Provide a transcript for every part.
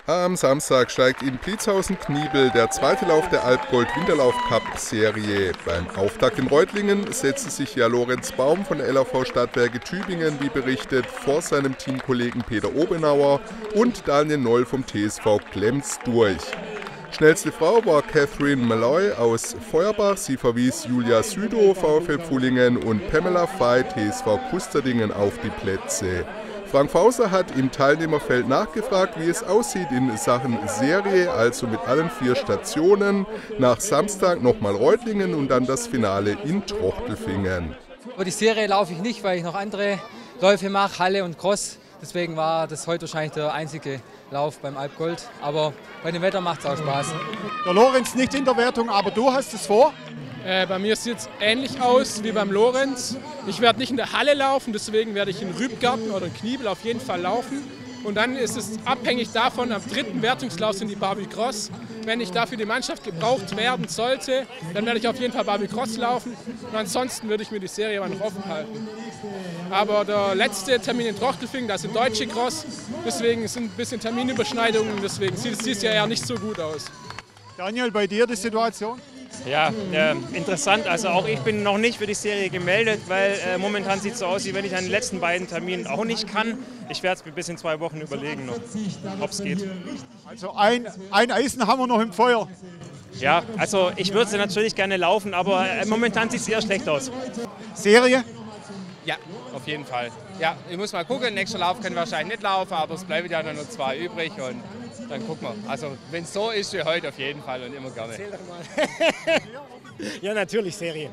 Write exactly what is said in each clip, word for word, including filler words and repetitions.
Am Samstag steigt in Pliezhausen-Kniebel der zweite Lauf der Alpgold-Winterlauf-Cup-Serie. Beim Auftakt in Reutlingen setzte sich ja Lorenz Baum von der L A V Stadtwerke Tübingen, wie berichtet, vor seinem Teamkollegen Peter Obenauer und Daniel Noll vom T S V Glems durch. Schnellste Frau war Catherine Malloy aus Feuerbach. Sie verwies Julia Südow, VfL Pfullingen, und Pamela Fey, T S V Kusterdingen, auf die Plätze. Frank Fauser hat im Teilnehmerfeld nachgefragt, wie es aussieht in Sachen Serie, also mit allen vier Stationen. Nach Samstag nochmal Reutlingen und dann das Finale in Trochtelfingen. Aber die Serie laufe ich nicht, weil ich noch andere Läufe mache, Halle und Cross. Deswegen war das heute wahrscheinlich der einzige Lauf beim Alpgold. Aber bei dem Wetter macht es auch Spaß. Der Lorenz nicht in der Wertung, aber du hast es vor? Äh, bei mir sieht es ähnlich aus wie beim Lorenz. Ich werde nicht in der Halle laufen, deswegen werde ich in Rübgarten oder in Kniebel auf jeden Fall laufen. Und dann ist es abhängig davon, am dritten Wertungslauf sind die Barbie Cross. Wenn ich dafür die Mannschaft gebraucht werden sollte, dann werde ich auf jeden Fall Barbie Cross laufen. Und ansonsten würde ich mir die Serie mal noch offen halten. Aber der letzte Termin in Trochtelfingen, das ist Deutsche Cross. Deswegen sind ein bisschen Terminüberschneidungen, deswegen sieht es dieses Jahr ja nicht so gut aus. Daniel, bei dir die Situation? Ja, äh, interessant. Also auch ich bin noch nicht für die Serie gemeldet, weil äh, momentan sieht es so aus, wie wenn ich an den letzten beiden Terminen auch nicht kann. Ich werde es mir bis in zwei Wochen überlegen, ob es geht. Also ein, ein Eisen haben wir noch im Feuer. Ja, also ich würde sie natürlich gerne laufen, aber äh, momentan sieht es eher schlecht aus. Serie? Ja, auf jeden Fall. Ja, ich muss mal gucken, nächster Lauf können wir wahrscheinlich nicht laufen, aber es bleiben ja noch zwei übrig und dann gucken wir. Also wenn es so ist wie heute, auf jeden Fall und immer gerne. Erzähl doch mal. Ja, natürlich Serie.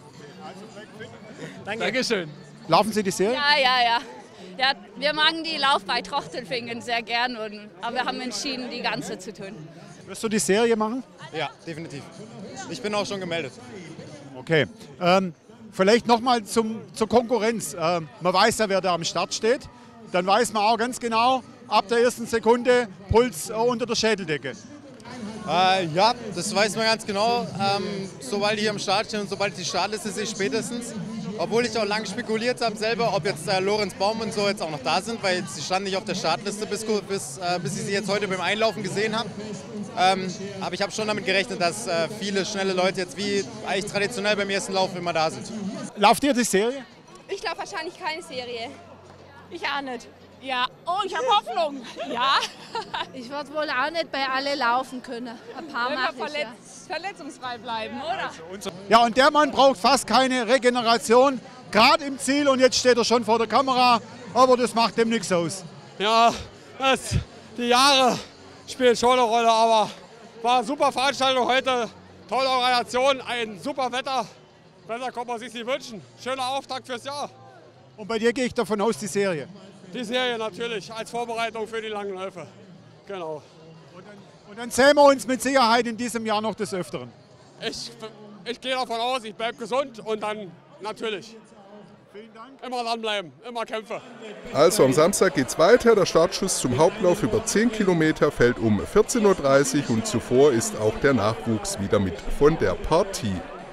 Danke. Dankeschön. Laufen Sie die Serie? Ja, ja, ja. Ja, wir machen die Lauf bei Trochtelfingen sehr gern, und, aber wir haben entschieden, die ganze zu tun. Wirst du die Serie machen? Ja, definitiv. Ich bin auch schon gemeldet. Okay. Ähm, vielleicht nochmal zur Konkurrenz. Ähm, man weiß ja, wer da am Start steht. Dann weiß man auch ganz genau, ab der ersten Sekunde Puls äh, unter der Schädeldecke. Äh, ja, das weiß man ganz genau. Ähm, sobald die hier am Start stehen und sobald die Startliste sich spätestens. Obwohl ich auch lange spekuliert habe selber, ob jetzt äh, Lorenz Baum und so jetzt auch noch da sind, weil sie standen nicht auf der Startliste, bis, bis, äh, bis ich sie jetzt heute beim Einlaufen gesehen habe. Ähm, aber ich habe schon damit gerechnet, dass äh, viele schnelle Leute jetzt wie eigentlich traditionell beim ersten Lauf immer da sind. Lauft ihr die Serie? Ich glaube wahrscheinlich keine Serie. Ich auch nicht. Ja, oh, ich habe Hoffnung. Ja. Ich werde wohl auch nicht bei alle laufen können. Ein paar Mal verletz ja. verletzungsfrei bleiben, oder? Ja, und der Mann braucht fast keine Regeneration, gerade im Ziel, und jetzt steht er schon vor der Kamera, aber das macht dem nichts aus. Ja, das, die Jahre spielen schon eine Rolle, aber war eine super Veranstaltung heute, tolle Organisation, ein super Wetter. Besser kann man sich nicht wünschen. Schöner Auftakt fürs Jahr. Und bei dir gehe ich davon aus, die Serie? Die Serie natürlich, als Vorbereitung für die langen Läufe. Genau. Und dann, und dann sehen wir uns mit Sicherheit in diesem Jahr noch des Öfteren. Ich, ich gehe davon aus, ich bleibe gesund und dann natürlich. Vielen Dank. Immer dranbleiben, immer kämpfen. Also am Samstag geht's weiter. Der Startschuss zum Hauptlauf über zehn Kilometer fällt um vierzehn Uhr dreißig und zuvor ist auch der Nachwuchs wieder mit von der Partie.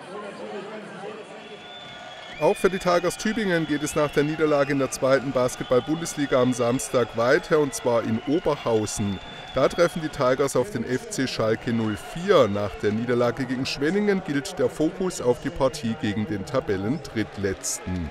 Auch für die Tigers Tübingen geht es nach der Niederlage in der zweiten Basketball-Bundesliga am Samstag weiter, und zwar in Oberhausen. Da treffen die Tigers auf den F C Schalke null vier. Nach der Niederlage gegen Schwenningen gilt der Fokus auf die Partie gegen den Tabellendrittletzten.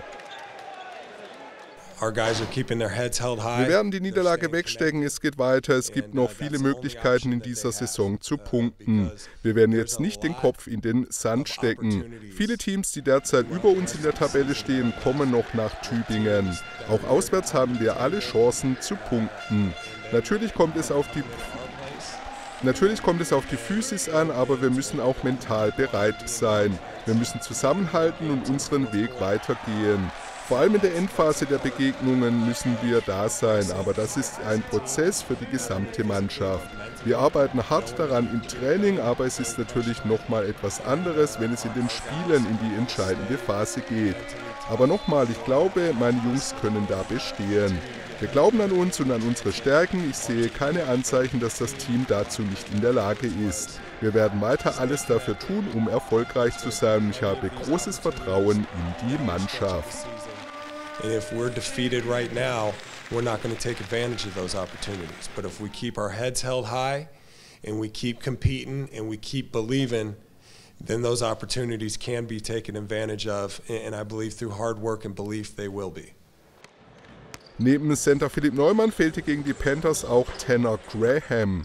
Wir werden die Niederlage wegstecken, es geht weiter, es gibt noch viele Möglichkeiten in dieser Saison zu punkten. Wir werden jetzt nicht den Kopf in den Sand stecken. Viele Teams, die derzeit über uns in der Tabelle stehen, kommen noch nach Tübingen. Auch auswärts haben wir alle Chancen zu punkten. Natürlich kommt es auf die Natürlich kommt es auf die Physis an, aber wir müssen auch mental bereit sein. Wir müssen zusammenhalten und unseren Weg weitergehen. Vor allem in der Endphase der Begegnungen müssen wir da sein, aber das ist ein Prozess für die gesamte Mannschaft. Wir arbeiten hart daran im Training, aber es ist natürlich nochmal etwas anderes, wenn es in den Spielen in die entscheidende Phase geht. Aber nochmal, ich glaube, meine Jungs können da bestehen. Wir glauben an uns und an unsere Stärken. Ich sehe keine Anzeichen, dass das Team dazu nicht in der Lage ist. Wir werden weiter alles dafür tun, um erfolgreich zu sein. Ich habe großes Vertrauen in die Mannschaft. And if we're defeated right now, we're not going to take advantage of those opportunities. But if we keep our heads held high and we keep competing and we keep believing, then those opportunities can be taken advantage of, and I believe through hard work and belief they will be. Neben Center Philipp Neumann fehlte gegen die Panthers auch Tanner Graham.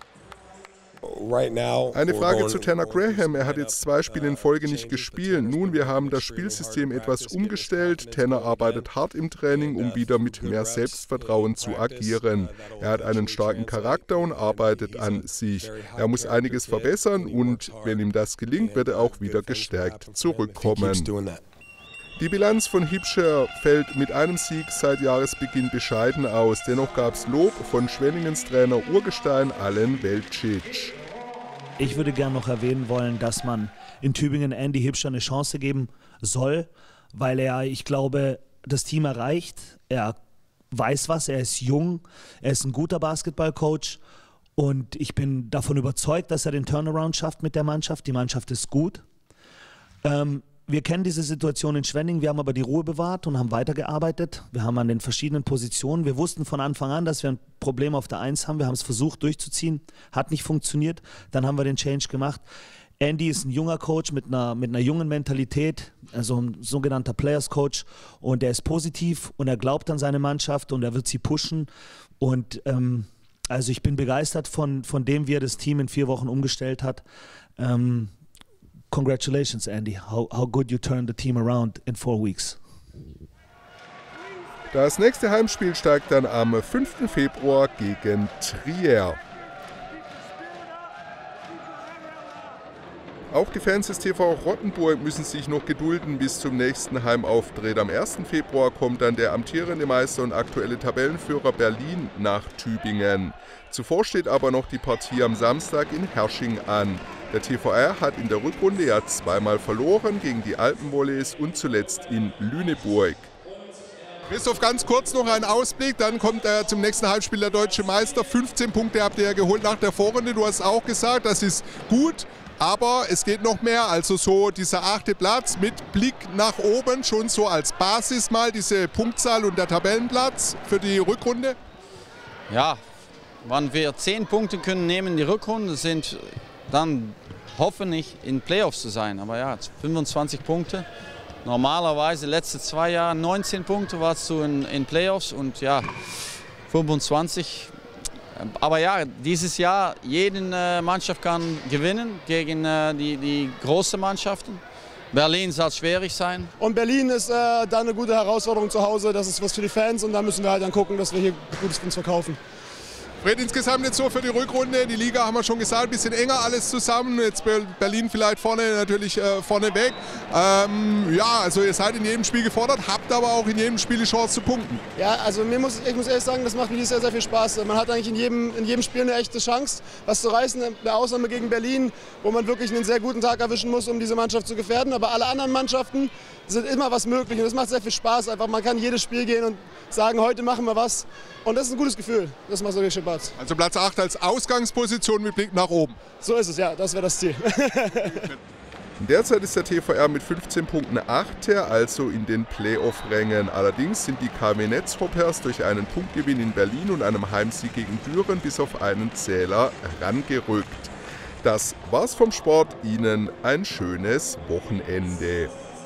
Eine Frage zu Tanner Graham. Er hat jetzt zwei Spiele in Folge nicht gespielt. Nun, wir haben das Spielsystem etwas umgestellt. Tanner arbeitet hart im Training, um wieder mit mehr Selbstvertrauen zu agieren. Er hat einen starken Charakter und arbeitet an sich. Er muss einiges verbessern und wenn ihm das gelingt, wird er auch wieder gestärkt zurückkommen. Die Bilanz von Hipscher fällt mit einem Sieg seit Jahresbeginn bescheiden aus. Dennoch gab es Lob von Schwenningens Trainer Urgestein Alen Velcic. Ich würde gerne noch erwähnen wollen, dass man in Tübingen Andy Hipscher eine Chance geben soll, weil er, ich glaube, das Team erreicht. Er weiß was, er ist jung, er ist ein guter Basketballcoach und ich bin davon überzeugt, dass er den Turnaround schafft mit der Mannschaft. Die Mannschaft ist gut. Ähm, Wir kennen diese Situation in Schwenning, wir haben aber die Ruhe bewahrt und haben weitergearbeitet. Wir haben an den verschiedenen Positionen, wir wussten von Anfang an, dass wir ein Problem auf der Eins haben. Wir haben es versucht durchzuziehen, hat nicht funktioniert. Dann haben wir den Change gemacht. Andy ist ein junger Coach mit einer, mit einer jungen Mentalität, also ein sogenannter Players Coach. Und er ist positiv und er glaubt an seine Mannschaft und er wird sie pushen. Und ähm, also ich bin begeistert von, von dem, wie er das Team in vier Wochen umgestellt hat. Ähm, Congratulations, Andy. How, how good you turned the team around in four weeks. Das nächste Heimspiel steigt dann am fünften Februar gegen Trier. Auch die Fans des T V Rottenburg müssen sich noch gedulden bis zum nächsten Heimauftritt. Am ersten Februar kommt dann der amtierende Meister und aktuelle Tabellenführer Berlin nach Tübingen. Zuvor steht aber noch die Partie am Samstag in Hersching an. Der T V R hat in der Rückrunde ja zweimal verloren gegen die Alpenvolleys und zuletzt in Lüneburg. Christoph, ganz kurz noch ein Ausblick, dann kommt äh, zum nächsten Halbspiel der Deutsche Meister. fünfzehn Punkte habt ihr ja geholt nach der Vorrunde, du hast auch gesagt, das ist gut, aber es geht noch mehr. Also so dieser achte Platz mit Blick nach oben, schon so als Basis mal diese Punktzahl und der Tabellenplatz für die Rückrunde? Ja, wenn wir zehn Punkte können nehmen in die Rückrunde, sind dann hoffentlich in Playoffs zu sein. Aber ja, fünfundzwanzig Punkte. Normalerweise letzte zwei Jahre neunzehn Punkte warst du in, in Playoffs und ja, fünfundzwanzig. Aber ja, dieses Jahr, jede äh, Mannschaft kann gewinnen gegen äh, die, die großen Mannschaften. Berlin soll schwierig sein. Und Berlin ist äh, da eine gute Herausforderung zu Hause. Das ist was für die Fans und da müssen wir halt dann gucken, dass wir hier Gutes für uns verkaufen. Fred, insgesamt jetzt so für die Rückrunde, die Liga haben wir schon gesagt, ein bisschen enger alles zusammen, jetzt Berlin vielleicht vorne natürlich äh, vorne weg. Ähm, ja, also ihr seid in jedem Spiel gefordert, habt aber auch in jedem Spiel die Chance zu punkten. Ja, also mir muss, ich muss ehrlich sagen, das macht mir sehr, sehr viel Spaß. Man hat eigentlich in jedem, in jedem Spiel eine echte Chance, was zu reißen, eine Ausnahme gegen Berlin, wo man wirklich einen sehr guten Tag erwischen muss, um diese Mannschaft zu gefährden. Aber alle anderen Mannschaften sind immer was möglich und das macht sehr viel Spaß. Einfach, man kann jedes Spiel gehen und sagen, heute machen wir was. Und das ist ein gutes Gefühl. Das macht so richtig Spaß. Also Platz acht als Ausgangsposition mit Blick nach oben. So ist es, ja. Das wäre das Ziel. Derzeit ist der T V R mit fünfzehn Punkten Achter, also in den Playoff-Rängen. Allerdings sind die K W Netzhoppers durch einen Punktgewinn in Berlin und einem Heimsieg gegen Düren bis auf einen Zähler rangerückt. Das war's vom Sport. Ihnen ein schönes Wochenende.